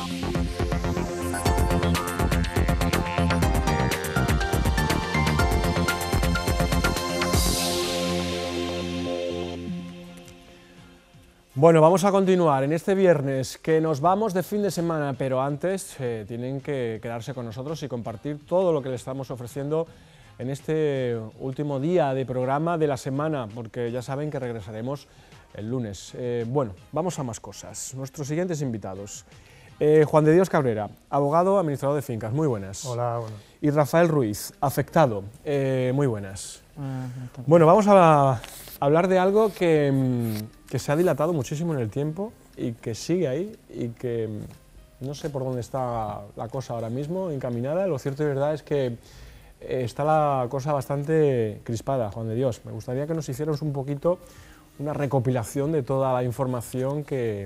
Bueno, vamos a continuar en este viernes, que nos vamos de fin de semana, pero antes tienen que quedarse con nosotros y compartir todo lo que les estamos ofreciendo en este último día de programa de la semana, porque ya saben que regresaremos el lunes. Bueno, vamos a más cosas. Nuestros siguientes invitados. Juan de Dios Cabrera, abogado, administrador de fincas, muy buenas. Hola, bueno. Y Rafael Ruiz, afectado, muy buenas. Bueno, vamos a hablar de algo que se ha dilatado muchísimo en el tiempo y que sigue ahí y que no sé por dónde está la cosa ahora mismo encaminada. Lo cierto y verdad es que está la cosa bastante crispada, Juan de Dios. Me gustaría que nos hicieras un poquito una recopilación de toda la información que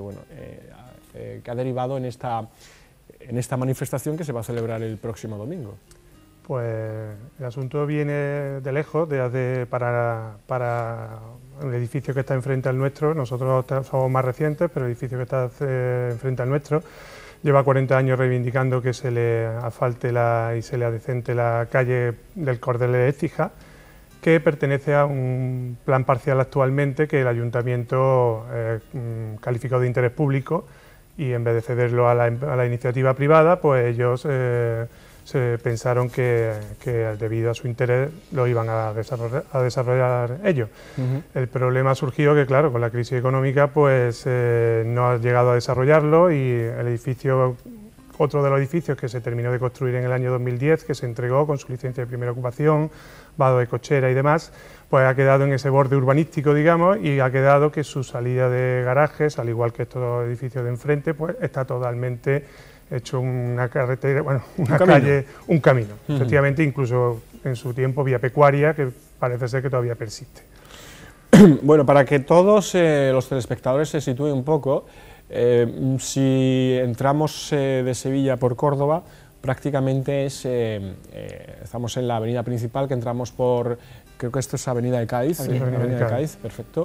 ha derivado en esta manifestación que se va a celebrar el próximo domingo. Pues el asunto viene de lejos, para el edificio que está enfrente al nuestro. Nosotros somos más recientes, pero el edificio que está enfrente al nuestro lleva 40 años reivindicando que se le asfalte y se le adecente la calle del Cordel de Écija, que pertenece a un plan parcial actualmente que el Ayuntamiento calificó de interés público, y en vez de cederlo a la iniciativa privada, pues ellos se pensaron que debido a su interés lo iban a desarrollar ellos. El problema ha surgido que, claro, con la crisis económica pues no ha llegado a desarrollarlo, y el edificio, otro de los edificios que se terminó de construir en el año 2010, que se entregó con su licencia de primera ocupación, vado de cochera y demás, pues ha quedado en ese borde urbanístico, digamos, y ha quedado que su salida de garajes, al igual que estos edificios de enfrente, pues está totalmente hecho una carretera, bueno, una calle, un camino. Efectivamente, incluso en su tiempo vía pecuaria, que parece ser que todavía persiste. Bueno, para que todos los telespectadores se sitúen un poco, si entramos de Sevilla por Córdoba, prácticamente estamos en la avenida principal, que entramos por, creo que esto es Avenida de Cádiz, Avenida de Cádiz, perfecto.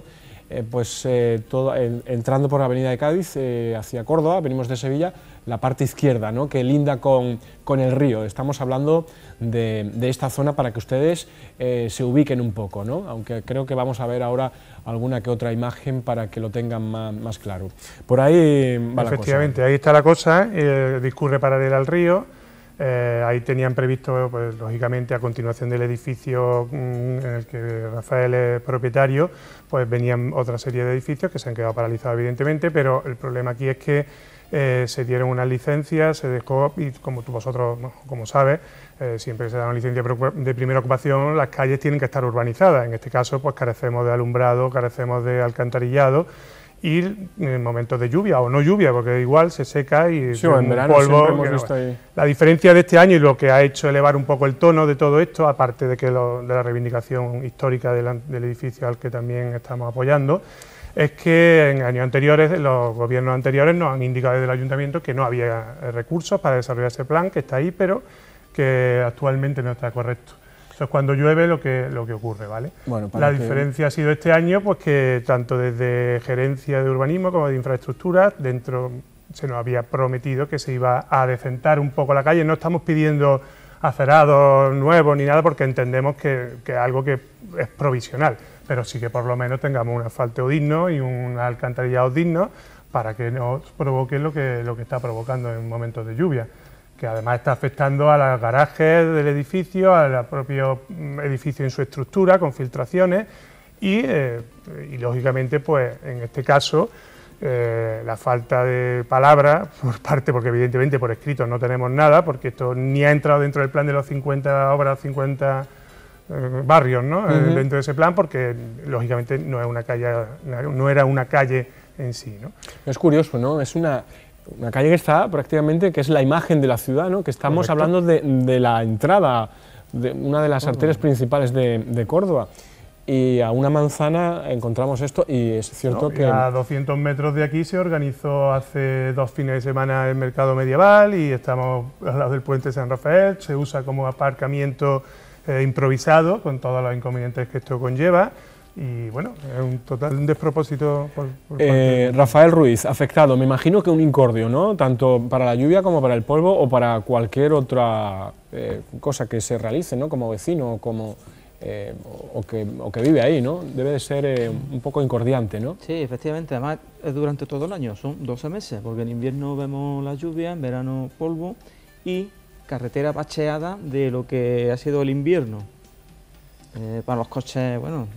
Entrando por la Avenida de Cádiz hacia Córdoba, venimos de Sevilla, la parte izquierda, ¿no?, que linda con el río. Estamos hablando de esta zona para que ustedes se ubiquen un poco, ¿no?, aunque creo que vamos a ver ahora alguna que otra imagen para que lo tengan más claro. Por ahí va la cosa. Efectivamente, ahí está la cosa, discurre paralela al río. Ahí tenían previsto, pues lógicamente, a continuación del edificio en el que Rafael es propietario, pues venían otra serie de edificios que se han quedado paralizados, evidentemente, pero el problema aquí es que se dieron unas licencias, se dejó, y como vosotros, como sabes, siempre que se da una licencia de primera ocupación, las calles tienen que estar urbanizadas. En este caso, pues carecemos de alumbrado, carecemos de alcantarillado, y en momentos de lluvia o no lluvia, porque igual se seca y sí, en verano polvo. Hemos visto ahí. La diferencia de este año, y lo que ha hecho elevar un poco el tono de todo esto, aparte de la reivindicación histórica del edificio al que también estamos apoyando, es que en años anteriores, los gobiernos anteriores nos han indicado desde el Ayuntamiento que no había recursos para desarrollar ese plan, que está ahí, pero que actualmente no está correcto. Eso es cuando llueve lo que ocurre, ¿vale? Bueno, la diferencia ha sido este año, pues que tanto desde Gerencia de Urbanismo como de Infraestructuras, dentro se nos había prometido que se iba a adecentar un poco la calle. No estamos pidiendo acerados nuevos ni nada, porque entendemos que es algo que es provisional, pero sí que por lo menos tengamos un asfalto digno y un alcantarillado digno para que no provoque lo que está provocando en momentos de lluvia, que además está afectando a los garajes del edificio, al propio edificio en su estructura, con filtraciones, y lógicamente, pues en este caso, la falta de palabra por parte, porque evidentemente por escrito no tenemos nada, porque esto ni ha entrado dentro del plan de los 50 obras, 50 barrios, ¿no? Dentro de ese plan, porque lógicamente no es una calle, no era una calle en sí, ¿no? Es curioso, ¿no? Es una calle que está prácticamente, que es la imagen de la ciudad, ¿no?, que estamos hablando de la entrada de una de las arterias principales de Córdoba, y a una manzana encontramos esto, y es cierto que a 200 metros de aquí se organizó hace 2 fines de semana el mercado medieval, y estamos al lado del puente de San Rafael, se usa como aparcamiento improvisado, con todos los inconvenientes que esto conlleva. y bueno, es un total despropósito por parte Rafael Ruiz, afectado, me imagino que un incordio, ¿no? Tanto para la lluvia como para el polvo o para cualquier otra cosa que se realice, ¿no? Como vecino o que vive ahí, ¿no? Debe de ser un poco incordiante, ¿no? Sí, efectivamente, además es durante todo el año, son 12 meses, porque en invierno vemos la lluvia, en verano polvo y carretera bacheada de lo que ha sido el invierno. Para los coches, bueno,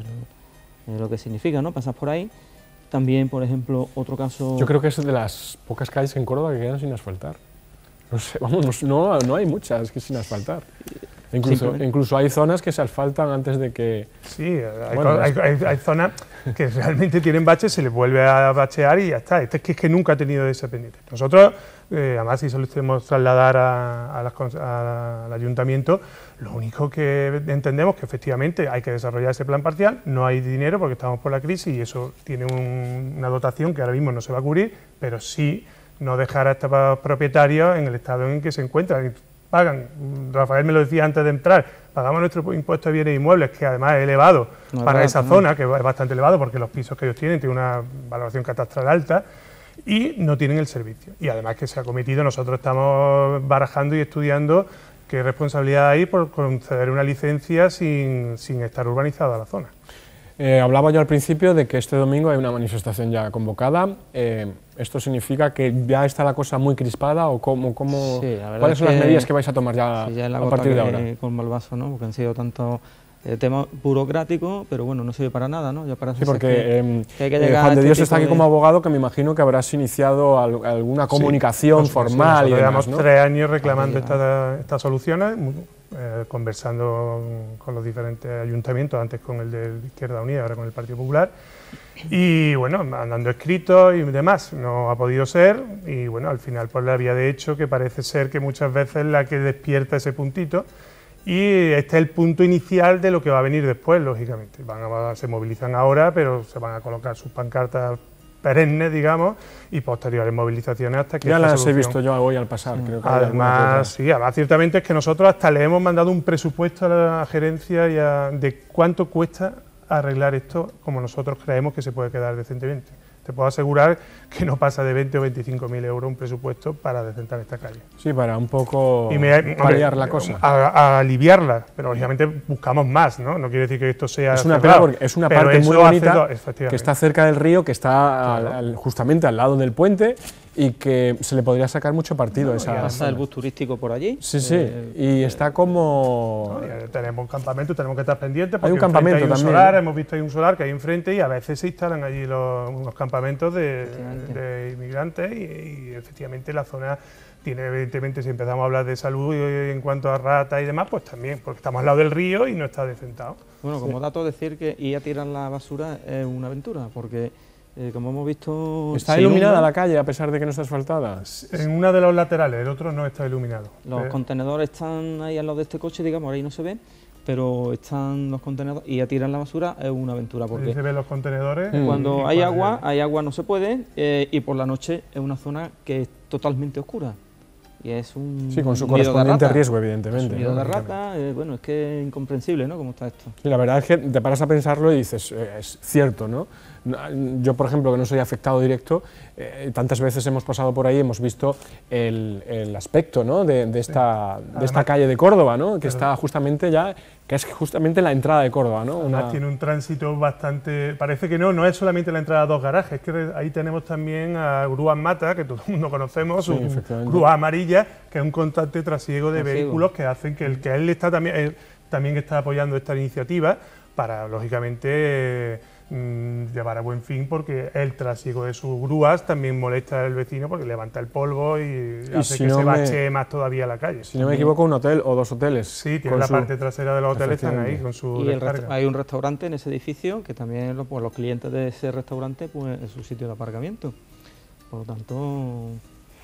lo que significa, ¿no? Pasar por ahí. También, por ejemplo, otro caso... Yo creo que es de las pocas calles en Córdoba que quedan sin asfaltar. No sé, vamos, no hay muchas que sin asfaltar. Incluso hay zonas que se asfaltan antes de que... Sí, hay zonas que realmente tienen baches, se les vuelve a bachear y ya está. Este es que nunca ha tenido ese pendiente. Nosotros, además, si se lo tenemos que trasladar al ayuntamiento, lo único que entendemos es que efectivamente hay que desarrollar ese plan parcial, no hay dinero porque estamos por la crisis y eso tiene una dotación que ahora mismo no se va a cubrir, pero sí no dejar a estos propietarios en el estado en que se encuentran. Pagan, Rafael me lo decía antes de entrar, pagamos nuestro impuesto de bienes inmuebles, que además es elevado para esa zona, que es bastante elevado porque los pisos que ellos tienen una valoración catastral alta y no tienen el servicio. Y además que se ha cometido, nosotros estamos barajando y estudiando qué responsabilidad hay por conceder una licencia sin estar urbanizada la zona. Hablaba yo al principio de que este domingo hay una manifestación ya convocada. ¿Esto significa que ya está la cosa muy crispada o sí, cuáles son las medidas que vais a tomar ya, sí, ya a partir de ahora? Con el vaso, ¿no? Porque han sido tantos temas burocráticos, pero bueno, no sirve para nada, ¿no? Ya parece sí, porque que hay que llegar Juan de a Dios este está aquí como abogado, que me imagino que habrás iniciado alguna comunicación formal. Sí, llevamos, ¿no? 3 años reclamando estas soluciones, conversando con los diferentes ayuntamientos, antes con el de Izquierda Unida, ahora con el Partido Popular, y bueno, mandando escritos y demás, no ha podido ser, y bueno, al final por la vía de hecho, que parece ser que muchas veces la que despierta ese puntito, y este es el punto inicial de lo que va a venir después, lógicamente. Se movilizan ahora, pero se van a colocar sus pancartas perennes, digamos, y posteriores movilizaciones hasta que... Ya las he visto yo hoy al pasar, creo que además ciertamente es que nosotros hasta le hemos mandado un presupuesto a la gerencia de cuánto cuesta arreglar esto como nosotros creemos que se puede quedar decentemente. Te puedo asegurar que no pasa de 20 o 25.000 euros un presupuesto para decentar esta calle. Sí, para un poco paliar la cosa. A aliviarla, pero lógicamente buscamos más, ¿no? No quiere decir que esto sea... Es una pena porque es una parte muy bonita que está cerca del río, que está justamente al lado del puente y que se le podría sacar mucho partido. Pasa el bus turístico por allí. Sí, sí, y está como... tenemos un campamento, tenemos que estar pendientes porque hay un campamento hay un también. Solar, hemos visto ahí un solar que hay enfrente y a veces se instalan allí unos campamentos de inmigrantes y efectivamente la zona tiene, evidentemente, si empezamos a hablar de salud en cuanto a ratas y demás, pues también, porque estamos al lado del río y no está decentado. Bueno, como dato decir que ir a tirar la basura es una aventura, porque como hemos visto... ¿Está iluminada la calle a pesar de que no está asfaltada? En una de los laterales, el otro no está iluminado. Los contenedores están ahí al lado de este coche, digamos, ahí no se ven, pero están los contenedores y a tirar la basura es una aventura. Porque se ven los contenedores. Cuando hay agua no se puede y por la noche es una zona que es totalmente oscura. Y es un sí, con su correspondiente riesgo, evidentemente. Miedo de rata, bueno, es que es incomprensible, ¿no?, cómo está esto. Sí, la verdad es que te paras a pensarlo y dices, es cierto, ¿no? Yo, por ejemplo, que no soy afectado directo, tantas veces hemos pasado por ahí y hemos visto el aspecto, ¿no?, de esta calle de Córdoba, ¿no?, que está justamente ya, que es justamente la entrada de Córdoba, ¿no? Además tiene un tránsito bastante... Parece que no es solamente la entrada a 2 garajes, es que ahí tenemos también a Grúas Mata, que todo el mundo conocemos, sí, grúa amarilla, que es un constante trasiego de vehículos que hacen que él está también está apoyando esta iniciativa para, lógicamente, llevar a buen fin, porque el trasiego de sus grúas también molesta al vecino porque levanta el polvo y hace que se bachee más todavía la calle. Si no me equivoco, un hotel o 2 hoteles. Sí, tiene la parte trasera de los hoteles, están ahí con su descarga. Hay un restaurante en ese edificio que también los clientes de ese restaurante, pues es su sitio de aparcamiento. Por lo tanto...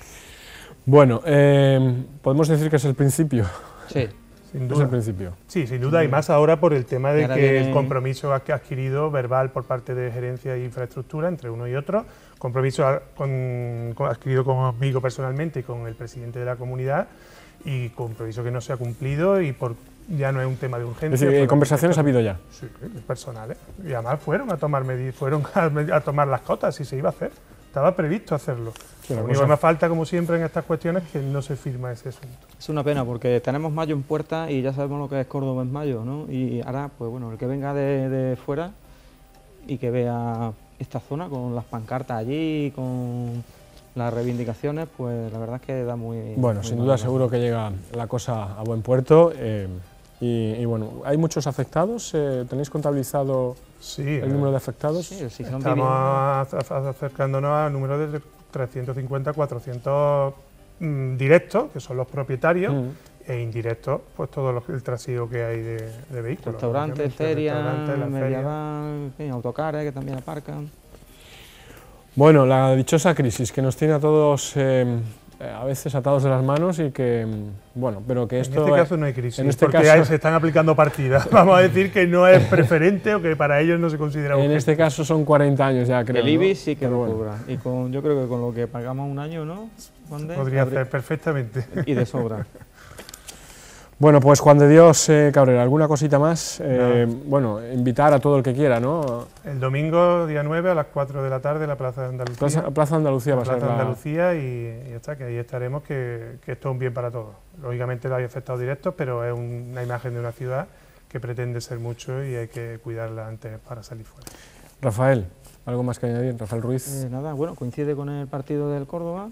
Bueno, podemos decir que es el principio. Sí. Sin duda. Es el principio. Sí, sin duda, y más ahora por el tema de que el compromiso que ha adquirido verbal por parte de Gerencia de Infraestructura entre uno y otro, compromiso adquirido conmigo personalmente y con el presidente de la comunidad, y compromiso que no se ha cumplido y por ya no es un tema de urgencia. Es decir, conversaciones ha habido ya. Sí, personales. Y además fueron a tomar a tomar las cotas y se iba a hacer. Estaba previsto hacerlo. Sí, lo único que me falta, como siempre en estas cuestiones, es que no se firma ese asunto. Es una pena porque tenemos mayo en puerta y ya sabemos lo que es Córdoba en mayo, ¿no? Y ahora, pues bueno, el que venga de fuera y que vea esta zona con las pancartas allí, con las reivindicaciones, pues la verdad es que da muy... Bueno, sin duda seguro que llega la cosa a buen puerto. Y bueno, ¿hay muchos afectados? ¿Tenéis contabilizado el número de afectados? Sí, estamos acercándonos al número de 350, 400 directos, que son los propietarios, e indirectos, pues todo el trasiego que hay de vehículos. Restaurantes, ferias, medieval, autocares que también aparcan. Bueno, la dichosa crisis que nos tiene a todos a veces atados de las manos y que, bueno, pero que esto... En este caso no hay crisis, en este porque caso, se están aplicando partidas. Vamos a decir que no es preferente o que para ellos no se considera urgente. En este caso son 40 años ya, creo. El IBI ¿no? sí que lo cobra. Y yo creo que con lo que pagamos un año, ¿no? Podría hacer perfectamente. Y de sobra. Bueno, pues Juan de Dios Cabrera, ¿alguna cosita más? Bueno, invitar a todo el que quiera, ¿no? El domingo, día 9, a las 4 de la tarde, en la Plaza de Andalucía. Plaza Andalucía va a ser Plaza de Andalucía y ya está, que ahí estaremos, que esto es un bien para todos. Lógicamente no hay afectados directos, pero es una imagen de una ciudad que pretende ser mucho y hay que cuidarla antes para salir fuera. Rafael, ¿algo más que añadir? Rafael Ruiz. Nada, bueno, coincide con el partido del Córdoba,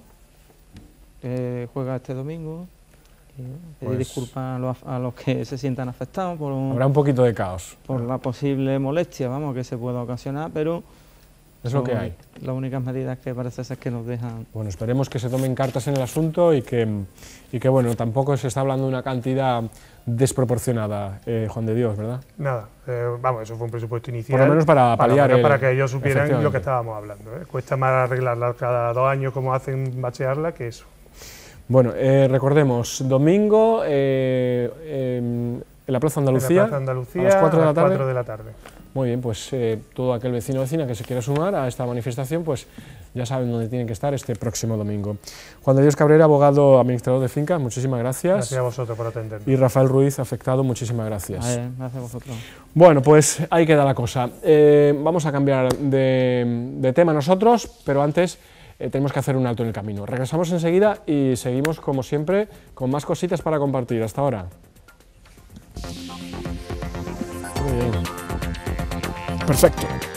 juega este domingo. Pedir disculpas a los que se sientan afectados habrá un poquito de caos por la posible molestia, vamos, que se pueda ocasionar, pero es lo que hay. Las únicas medidas que parece ser que nos dejan. Bueno, esperemos que se tomen cartas en el asunto y que bueno, tampoco se está hablando de una cantidad desproporcionada, Juan de Dios, ¿verdad? Nada, vamos, eso fue un presupuesto inicial. Por lo menos para paliar para que ellos supieran lo que estábamos hablando. Cuesta más arreglarla cada 2 años como hacen bachearla que eso. Bueno, recordemos, domingo en la Plaza Andalucía, a las 4 de la tarde. Muy bien, pues todo aquel vecino o vecina que se quiera sumar a esta manifestación, pues ya saben dónde tienen que estar este próximo domingo. Juan de Dios Cabrera, abogado administrador de finca, muchísimas gracias. Gracias a vosotros por atendernos. Y Rafael Ruiz, afectado, muchísimas gracias. Gracias a vosotros. Bueno, pues ahí queda la cosa. Vamos a cambiar de tema nosotros, pero antes... tenemos que hacer un alto en el camino. Regresamos enseguida y seguimos, como siempre, con más cositas para compartir. Hasta ahora. Muy bien. Perfecto.